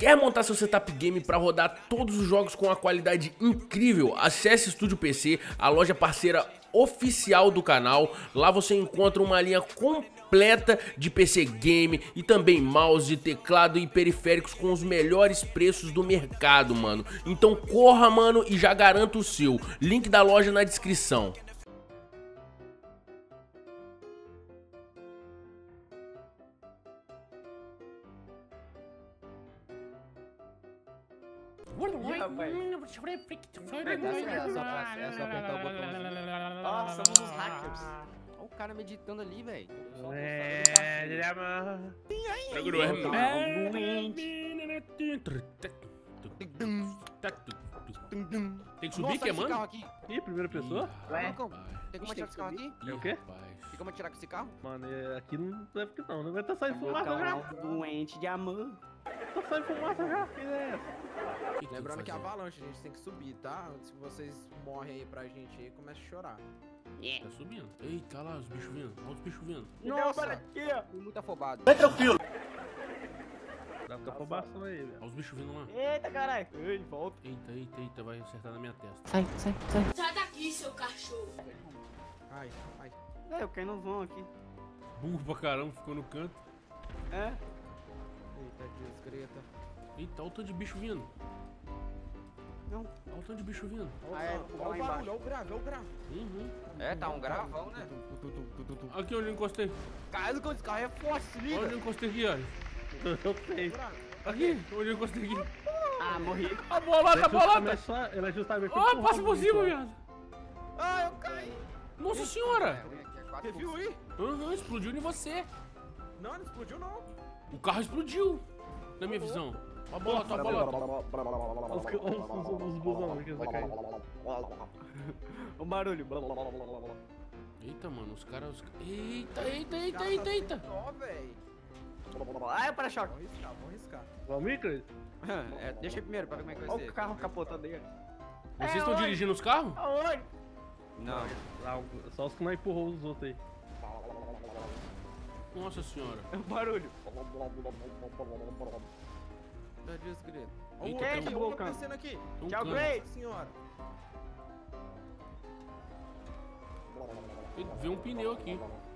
Quer montar seu setup game para rodar todos os jogos com uma qualidade incrível? Acesse Estúdio PC, a loja parceira oficial do canal. Lá você encontra uma linha completa de PC game e também mouse, teclado e periféricos com os melhores preços do mercado, mano. Então corra, mano, e já garanta o seu. Link da loja na descrição. É só apertar o botão. Nossa, somos os hackers. Olha o cara meditando ali, velho. Tem que subir, que é, mano? Ih, primeira pessoa? Ué, tem como atirar com esse carro aqui? É o quê? Tem como atirar com esse carro? Mano, aqui não deve que não. Não vai estar saindo fumaça já. Doente de amor. Tá saindo fumaça já. Que ideia é essa? Lembrando que é avalanche, a gente tem que subir, tá? Se vocês morrem aí pra gente aí, começa a chorar. Tá subindo. Eita, olha lá os bichos vindo. Olha os bichos vindo. Nossa, fui muito afobado. Dá pra ficar afobação aí, velho. Olha os bichos vindo lá. Eita, caralho. Ei, volta. Eita, vai acertar na minha testa. Sai. Sai daqui, seu cachorro. Ai. É, eu caí no vão aqui. Burro pra caramba, ficou no canto. É? Eita, desgreta. Eita, olha o tanto de bicho vindo. Não. Olha o tanto de bicho vindo. Ah, é, vou lá Olha o embaixo. barulho, olha o grave. Uhum. É, tá um gravão, né? Aqui onde eu encostei. Caralho, esse carro é forte, se Onde liga. eu encostei aqui, olha. Eu sei. Aqui, onde eu encostei aqui. Ah, morri. A bolota, a bolota. Ela é justamente Ó, passa por cima, viado. Ah, eu caí. Nossa senhora. Você viu aí? Aham, explodiu em você. Não explodiu não. O carro explodiu. Na minha visão. Ó a bolota, ó a bolota. Os busão que vai cair. O barulho. Eita, mano, os caras... Eita. Ó, velho. Ah, é o para-choque. Vamos arriscar. Vamos, Chris? É, deixa aí primeiro pra ver como é que vai ser. Olha o carro capotando aí. Vocês estão dirigindo os carros? Aonde? Não. Só os que não empurrou os outros aí. Nossa senhora. É o barulho. Tá desgreta. Olha Eita, o tem outro aqui, um o outro vulcão. descendo aqui. Tem um Tchau, cano. Grace. Nossa senhora. Vê um pneu aqui.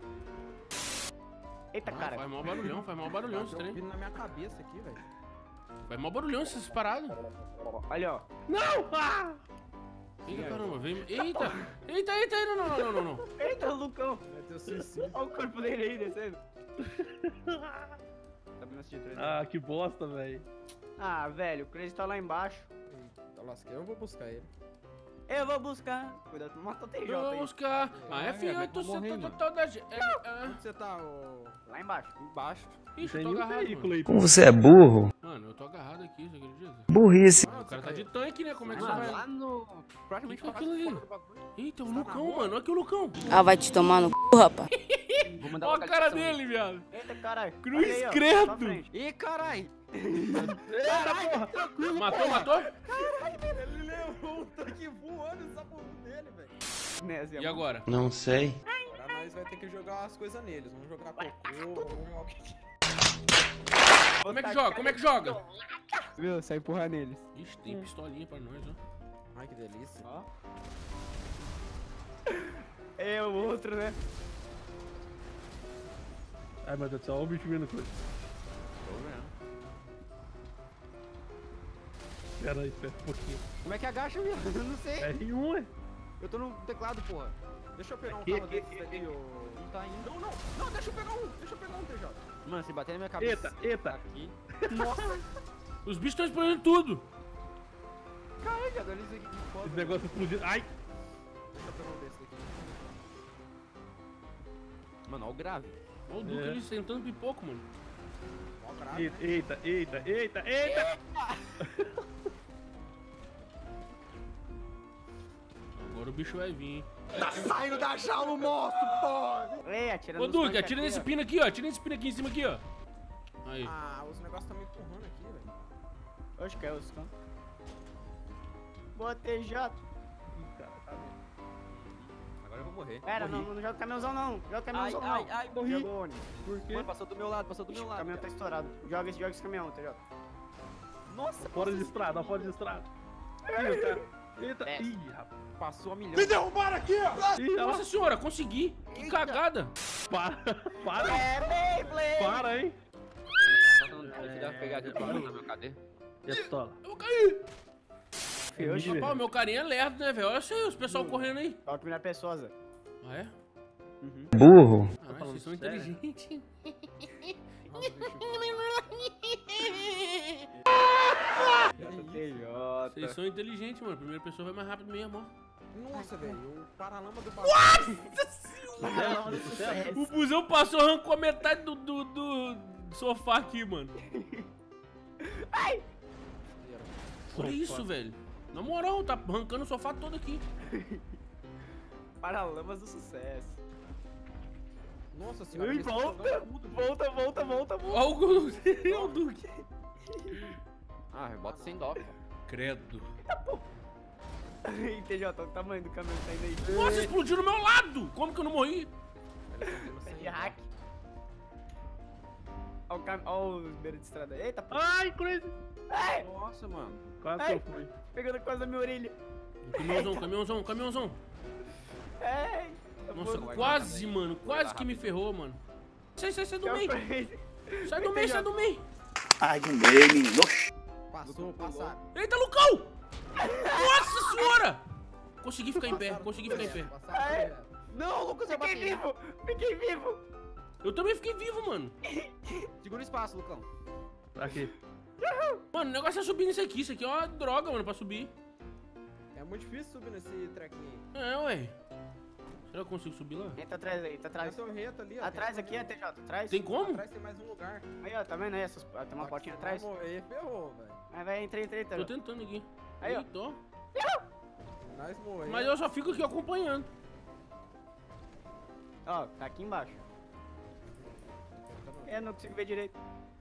Eita, cara. Faz mal barulhão esse trem. Vindo na minha cabeça aqui, velho. Faz mal barulhão essas paradas. Olha, ó. Não! Ah! Eita, caramba, vem... Eita, não. Eita, o Lucão. Vai ter o suicídio. Olha o corpo dele aí descendo. Tá vendo esse de Ah, que bosta, velho. Ah, velho, o Crazy tá lá embaixo. Eita, lasquei, eu vou buscar ele. Eu vou buscar. Cuidado, mata o TJ Eu vou aí. buscar a F8 tô morrendo. toda... Onde você tá, ô? Lá embaixo. Embaixo. Ixi, eu Tem tô um agarrado, veículo mano. aí. Como você é burro? Mano, eu tô agarrado aqui, você acredita? Burrice. Ah, o cara tá de tanque, né? Como é que você Mano, vai... lá no... Praticamente Que é fora aquilo ali? do bagulho. Eita, o Lucão, mano. Olha aqui o Lucão. Ah, vai te tomar no c, rapaz. Vou mandar Olha a cara localização dele, viado. aí. Eita, caralho. Cruz Olha aí, ó, credo. só frente. Ih, carai. Matou? Ele levou um tanque voando só por um dele, velho. Nézia, E agora? Não sei. Agora nós vai ter que jogar as coisas neles. Vamos jogar cocô, vamos jogar o que Como é que joga? Viu? Sai empurrar neles. Ixi, tem pistolinha pra nós, ó. Ai, que delícia. Ó. É o outro, né? Ai, meu Deus do céu, olha o bicho vindo, coisa. Pera aí, espera um pouquinho. Como é que agacha, viu? Eu não sei. R1, é? Eu tô no teclado, porra. Deixa eu pegar um Aqui, carro aqui, desses aqui, ô. Não tá indo. Não, deixa eu pegar um. Deixa eu pegar um, TJ. Mano, se bater na minha cabeça. Eita. Aqui. Os bichos estão explodindo tudo. Caralho, agora isso aqui que foda. Esse negócio explodindo. Ai! Deixa eu pegar um desses aqui. Mano, olha o grave. Olha o Duque ali sentando pipoco, mano. Ó, grave. Eita. Agora o bicho vai vir, hein. Tá saindo da jaula o monstro, porra! Ei, atira Ô, nos Duque, tanques atira aqui, nesse ó. pino aqui, ó. Atira nesse pino aqui em cima aqui, ó. Aí. Ah, os negócios tá me empurrando aqui, velho. Acho que é os cantos. Botei jato. Agora eu vou morrer. Pera, não joga o caminhãozão não. Joga o caminhãozão não. ai, morri. Por quê? Mano, passou do meu lado, Passou do meu O lado. caminhão tá estourado. Joga esse caminhão, TJ. Nossa, Fora de estrada, fora de estrada. Ih, o cara. Eita, É. ih, rapaz. passou a milhão. Ih, olha lá. Nossa senhora, consegui. Que cagada. Para, para, Beyblade! para, hein. Deixa eu pegar aqui pra meu cadê? E a pistola? Eu vou cair. Hoje, Rapaz, o meu carinha é lerdo, né, velho? Olha isso aí, os pessoal correndo aí. Toca melhor pessoa, Zé. Ah, é? Burro. Ah, falando vocês são sério? inteligentes. Vocês são inteligentes, mano. A primeira pessoa vai mais rápido mesmo, ó. Nossa, velho, o paralama do bagulho. O busão passou, arrancou a metade do sofá aqui, mano. Olha isso, velho. Na moral, tá arrancando o sofá todo aqui. Paralamas do sucesso. Nossa senhora. Ui, eles tão volta, jogando tudo, volta. Olha o Duque. Ah, bota sem dó, pô. Credo. Entendi, ó, tá o tamanho do caminhão saindo aí. Nossa, explodiu no meu lado. Como que eu não morri? velho. De hack. Ó os beiros de estrada. Eita, pô. Ai, crazy. Ai, Nossa, mano. Quase Ai. que eu fui. pegando quase na minha orelha. Caminhãozão. Ai. Nossa, Vai, quase, mano. Quase que me ferrou, mano. Sai do meio. Sai do meio. Ai, de meio, menino. Passou, passaram. Eita, Lucão! Nossa senhora! Consegui ficar em pé. Passaram Ai. direto. Não, Lucas, eu fiquei vivo. Eu também fiquei vivo, mano. Segura o espaço, Lucão. Aqui. Mano, o negócio é subir nisso aqui. Isso aqui é uma droga, mano, pra subir. É muito difícil subir nesse trequinho aí. É, ué. Será que eu consigo subir lá? Entra atrás aí, tá Tem atrás. seu reto ali, ó. Atrás tem aqui, mais TJ, atrás. Tem como? Atrás tem mais um lugar. Aí, ó, tá vendo aí? Tem uma portinha atrás. Vai morrer, ferrou, velho. Vai, entra. Tô tentando aqui. Aí, ó. Eita, ó. Nós morremos. Mas eu só fico aqui acompanhando. Ó, tá aqui embaixo. Eu não consigo ver direito.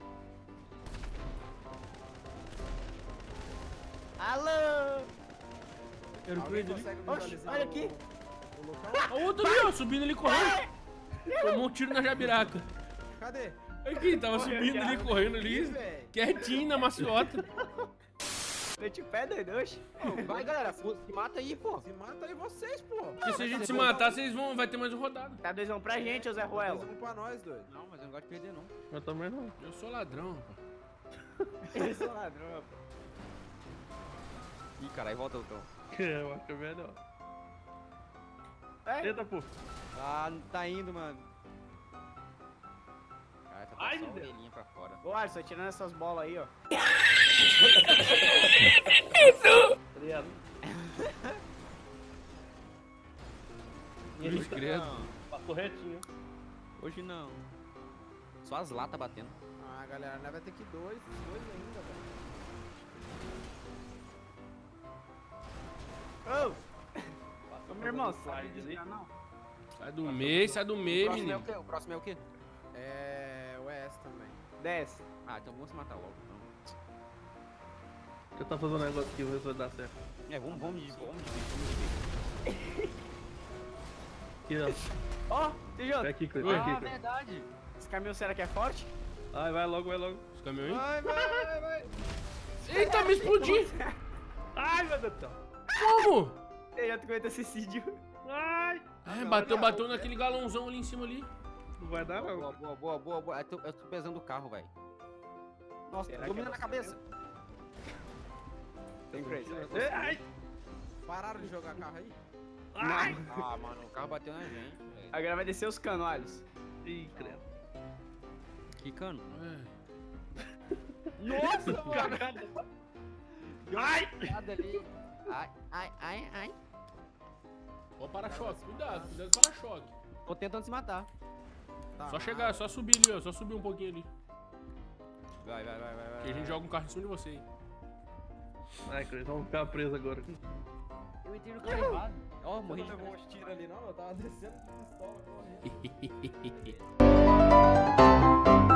Alô! Alguém consegue Oxe, visualizar olha aqui. o Lucão? A outra ali, ó, subindo ali correndo. Tomou um tiro na jabiraca. Cadê? Aqui, tava subindo ali, correndo Ih, ali. velho. Quietinho na maciota. Mete o pé, doido, oxe. Vai, galera. Se mata aí, pô. Se mata aí vocês, pô. Porque se a gente se matar, vocês vão. Vai ter mais uma rodada. Tá 2-1 pra gente, ô Zé Ruela. Um pra nós, doido. Não, mas eu não gosto de perder, não. Eu também não. Eu sou ladrão, rapaz. Eu sou ladrão, rapaz. Ih, caralho, volta, Lucão. Eu acho que é melhor. Ai, Eita, pô. ah, não tá indo, mano. Caralho, tá Ai, só a meu Deus. orelhinha pra fora. Ô, Alisson, tirando essas bolas aí, ó. Tá ligado? Cruz credo. Passou retinho. Hoje não. Só as latas batendo. Ah, galera, nós vai ter que dois ainda, velho. Ô, meu irmão, Slide sabe ali. disso, não? Sai do meio, menino. O próximo é o quê? É. O S também. Desce. Ah, então vamos se matar logo. Então. Deixa eu tá fazendo um negócio aqui, vou ver se vai dar certo. É, vamos de Aqui, ó. Ó, TJ. Vem aqui, Cleiton. Oi. Vem aqui, Cleiton. Verdade. Esse caminhão será que é forte? Ai, vai logo, vai logo. Esse caminhão aí. Vai. Eita, me explodi. Ai, meu Deus do céu. Como? TJ cometa suicídio. Ai. É, bateu naquele galãozão ali em cima ali. Não vai dar, não. Boa. Eu tô pesando o carro, velho. Nossa, Será domina que é na você cabeça. Tem crazy. Ai. Pararam de jogar carro aí? Ai. Ah, mano, o carro bateu na gente, velho. Agora vai descer os canos, Alisson. Ih, credo. Que cano? É. Nossa, Cagada. Ai. ali. Ai. Ó o para-choque, cuidado com o para-choque. Tô tentando se matar. Tá, Só chegar, só subir ali, ó. Só subir um pouquinho ali. Vai. Que a gente joga um carro em cima de você aí. Ai, Cleiton, vamos ficar presos agora. Eu entrei no carro errado. Ó, Você morri não de levou uns tiros ali, não? Eu tava descendo com pistola correndo.